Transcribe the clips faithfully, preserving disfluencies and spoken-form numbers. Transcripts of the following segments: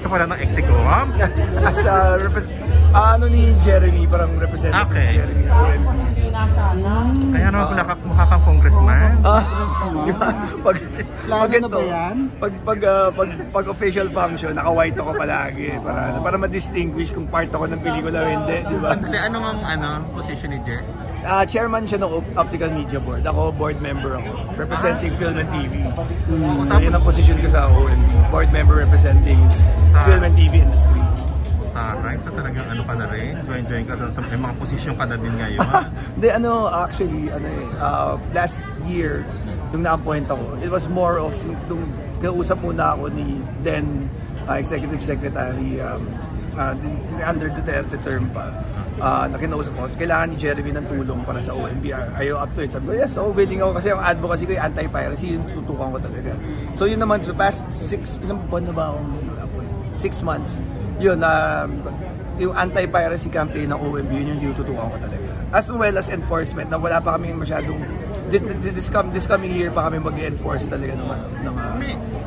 ka pala ng Executive? As a uh, ano ni Jeremy, parang representative okay. ni Jeremy ng O M B. Kaya naman pala uh, mukha kang congressman. Ah, uh, pag pag ito, ba yan? pag pag, uh, pag pag official function, naka-white ako palagi para para ma-distinguish kung part ako ng pelikula o hindi, di ba? Ano ang ano position ni Jer? Uh, chairman siya ng Optical Media Board. Ako, board member ako. Representing ah. film and T V. Mm. So, yun ang position ko sa O M B. Board member representing ah. film and T V industry. Alright, so talagang ano ka na rin? Join-join ka doon sa may mga position ka na din ngayon? Hindi, ano, actually, ano eh, uh, last year, nung na-appoint ako, it was more of, nung nausap muna ako ni then uh, Executive Secretary um, uh, under Duterte term pa. Uh, na kinausap ko, kailangan ni Jeremy ng tulong para sa O M B. Are you up to it? Sabi ko, yes, oh, willing ako kasi ang advocacy ko yung anti-piracy, yung tutukan ko talaga. So yun naman, the past six, ilang buwan na ba akong six months, yun, uh, yung anti-piracy campaign ng O M B, yun yung tinututukan ko talaga. As well as enforcement, na wala pa kami masyadong, this, come, this coming year pa kami mag-enforce talaga ng, ng, uh,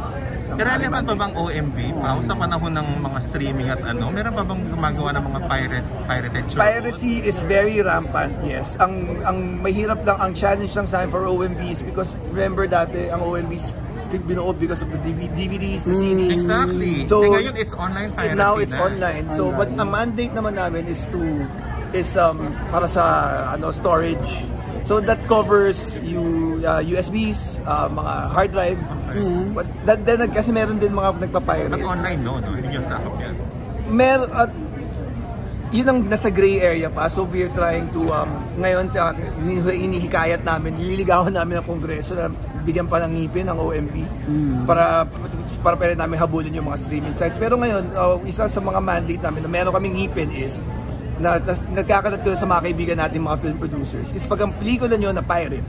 Karami naman pa bang O M B pa sa panahon ng mga streaming at ano? Meron pa bang gumagawa ng mga pirate pirated shows? Piracy is very rampant, yes. Ang ang mahirap lang, ang challenge lang sa akin for O M B is because remember dati ang O M B is binuo because of the D V Ds, the C Ds. Exactly. So e ngayon it's online piracy. Now it's na. online. So but the mandate naman namin is to is um para sa ano storage. So that covers you uh, U S Bs, uh, mga hard drive. Okay. Mm-hmm. But that, then kasi meron din mga nagpa-pirate. At online no, no? Hindi yung sakop yan. Mer at uh, yun ang nasa gray area pa. So we're trying to um ngayon uh, inihikayat namin, nililigawan namin ang Kongreso na bigyan pa ng ngipin ang O M B mm-hmm. para para pwede namin habulin yung mga streaming sites. Pero ngayon, uh, isa sa mga mandate namin na meron kaming ngipin is na, na nagkakalat ko sa mga kaibigan natin, mga film producers, is pag ang pelikula nyo na pirate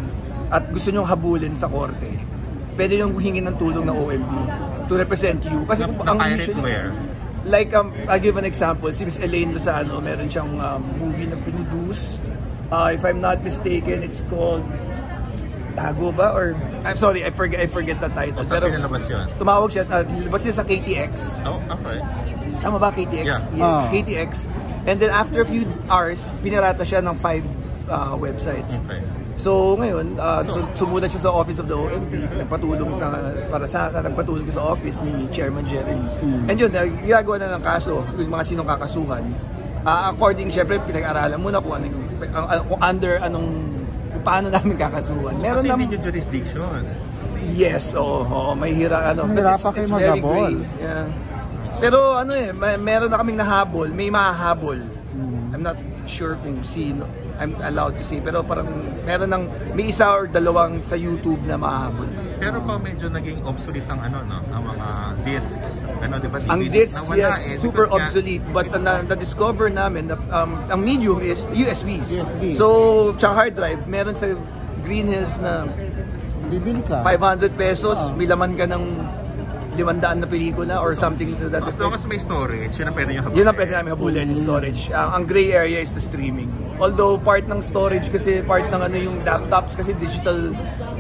at gusto nyo habulin sa korte, pwede nyo hingin ng tulong ng O M B to represent you. Kasi the, ang the usually, where? Like, um, I'll give an example. Si Miss Elaine Lozano, meron siyang um, movie na pinuduce. Uh, if I'm not mistaken, it's called Tago ba? Or, I'm sorry, I forget I forget the title. O, saan pero pinalabas yun? Tumawag siya, uh, nilabas siya sa K T X. Oh, okay. Tama ba, K T X? Yeah. Yeah, Oh. K T X. And then after a few hours, pinarata siya ng five uh, websites. Okay. So ngayon, uh, so, sumulat siya sa office of the O M B, nagpatulong na, para sa nagpatulong sa office ni Chairman Jeremy. Mm. And yun, ginagawa na ng kaso, yung mga sinong kakasuhan. Uh, according, syempre, pinag-aralan muna kung, ano, kung under anong, kung paano namin kakasuhan. Meron Kasi nam- hindi yung jurisdiction. Yes, oo, oh, oh, may hira, ano. May hira pa kayo maghabol. Yeah. Pero ano eh, may, meron na kaming nahabol, may mahahabol. Hmm. I'm not sure kung sino, I'm allowed to say, pero parang meron ng, may isa or dalawang sa YouTube na mahahabol. Pero pa medyo naging obsolete ang ano, no? Ang mga discs, ano, di ba? Ang discs, yes, eh, super nga, obsolete. But uh, na, na-discover namin, na, um, ang medium is U S Bs. U S B. So, tsaka hard drive, meron sa Green Hills na bibili ka. five hundred pesos, Oh. may laman ka ng limandaan na pelikula or something to that as long as may storage, yun ang pwede nyo habulin. Yun ang pwede namin habulin, yung storage. Ang, ang gray area is the streaming. Although part ng storage kasi, part ng ano yung laptops kasi digital,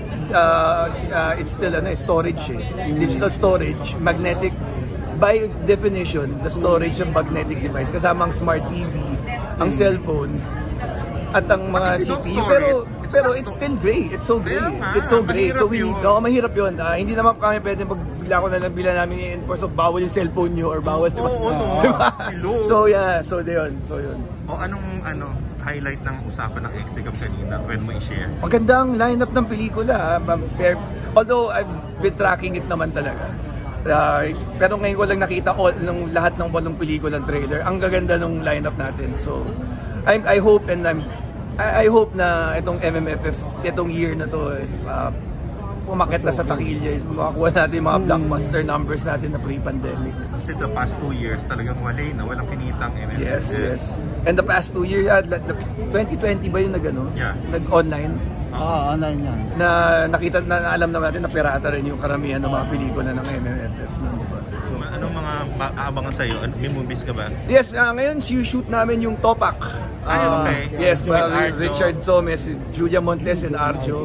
uh, uh, it's still ano, storage eh. Digital storage, magnetic. By definition, the storage ng magnetic device, kasama ang smart T V, ang cellphone, at ang mga C P U. Pero pero it's still gray. It's so gray. It's so gray. So we need, no, mahirap yun. Uh, hindi naman kami pwede pag bigla ko na lang bila namin i-enforce of bawal yung cellphone nyo or bawal. Oo, oo, no. So yeah, so yun. So yun. O anong ano highlight ng usapan ng Executive kanina when mo i-share? Magandang lineup ng pelikula. Although I've been tracking it naman talaga. Uh, pero ngayon ko lang nakita all, ng lahat ng walong pelikulang trailer. Ang gaganda ng lineup natin. So I I hope and I'm I, I hope na itong M M F F, itong year na to, uh, umakit na sa takilya, makakuha natin yung mga blockbuster numbers natin na pre-pandemic. Kasi the past two years talagang wala na, walang kinitang M M F F. Yes, yes. And the past two years, uh, the twenty twenty ba yung nag-ano? Yeah. Nag-online? Oo, oh, online yan. Na nakita, na alam naman natin na pirata rin yung karamihan ng mga pelikula ng M M F F. Diba? So, anong mga aabangan sa'yo? May movies ka ba? Yes, uh, ngayon shoot namin yung Topak. Ay, okay. Uh, yes, With well, Arjo. Richard Somes, Julia Montes and Arjo.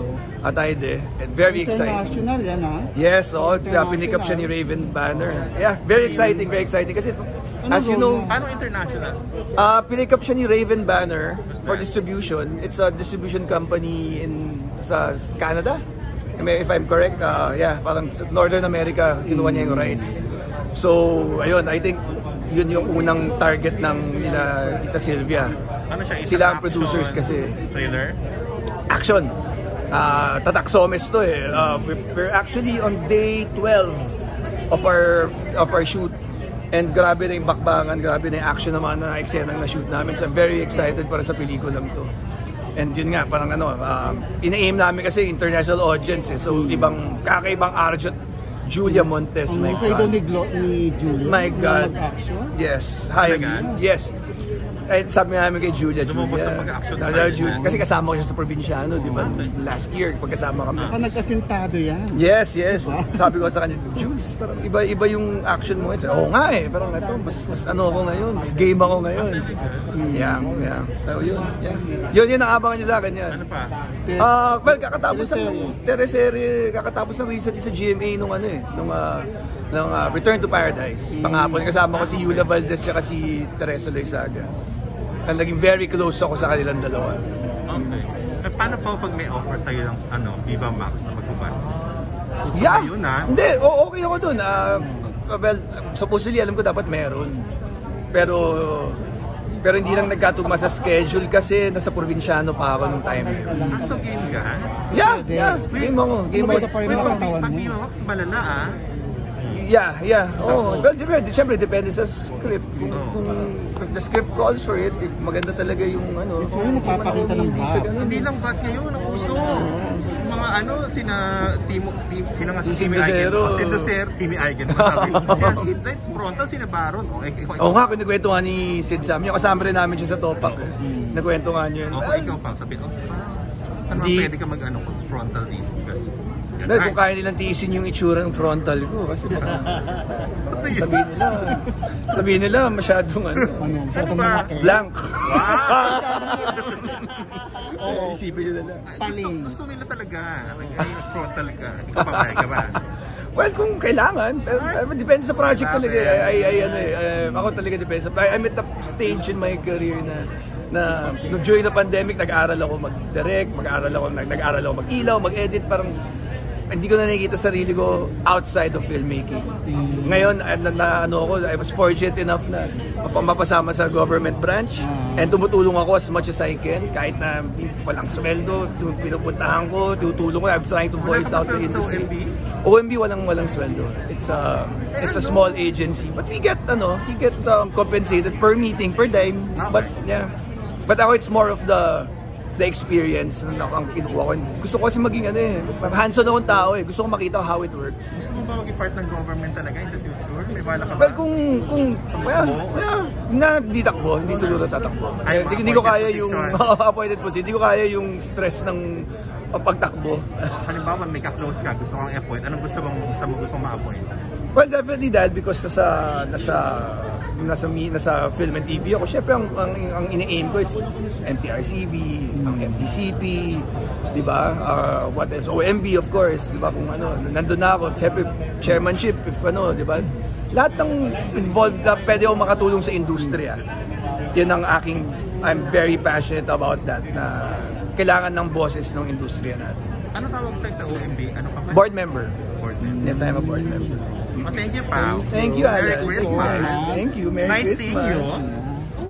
Atayde. And very exciting. International yan, ha? Yes, oh, pinick up siya ni Raven Banner. Yeah, very exciting, very exciting. Kasi as you know, Paano international? uh, pinick up siya ni Raven Banner for distribution. It's a distribution company in sa Canada. If I'm correct, uh, yeah, parang sa Northern America, kinuha niya yung rights. So, ayun, I think yun yung unang target ng nila Tita Sylvia. Ano siya? Sila ang producers kasi. Trailer? Action. Uh, Tatak Somes to eh. Uh, we're, we're actually on day twelve of our of our shoot. And grabe na yung bakbangan, grabe na yung action naman na eksenang na-shoot namin. So I'm very excited para sa pelikulang to. And yun nga, parang ano, uh, ina-aim namin kasi international audience eh. So ibang, kakaibang Arjun, Julia Montes, Ang my mga God. ni, Glo ni Julia. My God. Mag-action? Yes. Hi, Talaga? yes. Eh, sabi namin kay Julia, Lumabas Julia. na mag-action Julia, style Julia. niya. Kasi kasama ko siya sa probinsyano, di ba? Last year, pagkasama kami. Baka nagkasintado yan. Yes, yes. Sabi ko sa kanya, Jules, parang iba-iba yung action mo. Sabi, oo nga eh. Parang ito, mas, mas ano ako ngayon. Mas game ako ngayon. Yeah, yeah. So, yun, yeah. Yun, yun ang abangan niya sa akin yan. Ano pa? Ah, well, kakatapos ng teleserye, kakatapos ng recently sa G M A nung ano eh, nung, uh, nung uh, Return to Paradise. Panghapon, kasama ko si Yula Valdez at si Teresa Loizaga. And naging very close ako sa kanilang dalawa. Okay. Eh, paano po pag may offer sa'yo ng ano, Viva Max na magkuban? So, Yeah! yun ha? Hindi, o- okay ako dun. Uh, well, supposedly alam ko dapat meron. Pero pero hindi lang nagkatugma sa schedule kasi nasa probinsyano pa ako nung time na yun. Ah, so game ka? Yeah, yeah. Game ako. Game Ano ako. ba sa Wait, mga pag, katawan pag mo? Viva Max, malala ah. Yeah, yeah. Oh, well, depende. Siyempre, depende sa script. Kung, Oo. kung if the script calls for it, if maganda talaga yung ano, Gusto kung mo hindi man ako nagpapakita ng hindi sa vibe. ganun. Hindi lang ba't ngayon, ang uso. Mga ano, sina Timo, Tim, sino nga si Si Timmy Docero. Aigen? Si Docero, Timmy Aigen. Masabi, sina Sid Lights, frontal, sina Baron. O, eh, ikaw, Oo nga, kinikwento nga ni Sid Sam. Yung kasama rin namin siya sa Topak. Eh. Nakwento nga niyo yun. O, kung ikaw pa, sabihin, oh, ano Hindi. pwede ka mag-ano, frontal dito. Ganun. Dahil kung kaya nilang tiisin yung itsura ng frontal ko. Kasi baka sabihin nila, sabihin nila masyadong ano, Ano, masyadong ba? malaki. blank. Wow! Oo. Isipin nyo nila. Gusto, Paling. gusto nila talaga. Ay, frontal ka. Ikaw pa ba? Ka ba? Well, kung kailangan, pero, pero depende sa project talaga. Ay, ay, ay ano eh, eh, ako talaga depende sa project. I'm at a stage in my career na na nung during the pandemic, nag-aral ako mag-direct, mag-aral ako, nag- nag-aral ako mag-ilaw, mag-edit, parang hindi ko na nakikita sarili ko outside of filmmaking. Ngayon, na, na, ano ako, I was fortunate enough na mapasama sa government branch and tumutulong ako as much as I can kahit na walang sweldo, pinupuntahan ko, tutulong ko, I'm trying to voice out the industry. O M B walang walang sweldo. It's a it's a small agency, but we get ano, we get um, compensated per meeting, per dime. But yeah. But ako it's more of the the experience na ang kinukuha ko. Gusto ko kasi maging ano eh, hands-on akong tao eh. Gusto ko makita how it works. Gusto mo ba maging part ng government talaga in the future? May bala ka ba? Well, kung kung yeah, yeah, na di takbo, hindi siguro tatakbo. Ay, Hindi, hindi ko kaya appointed yung position. appointed position. Hindi ko kaya yung stress ng pagtakbo. Halimbawa, may ka-close ka, gusto kang i-appoint. Anong gusto mong, sa mo gusto mong ma-appoint? Well, definitely dahil because nasa nasa nasa mi- nasa film and T V ako. Syempre ang ang, ang ini-aim ko it's M T R C B, ang F D C P, 'di ba? Uh, what else? O M B of course, 'di ba? Kung ano, nandoon na ako, syempre chairmanship if ano, 'di ba? Lahat ng involved na pwede ako makatulong sa industriya. 'Yan ang aking I'm very passionate about that na kailangan ng boses ng industriya natin. Ano tawag sa'yo sa O M B? Ano ka ba? Board member. Board member. Yes, I'm a board member. Oh, thank you, Pao. Thank you, Merry Alan. Christmas. Thank you. Merry Nice Christmas. seeing you.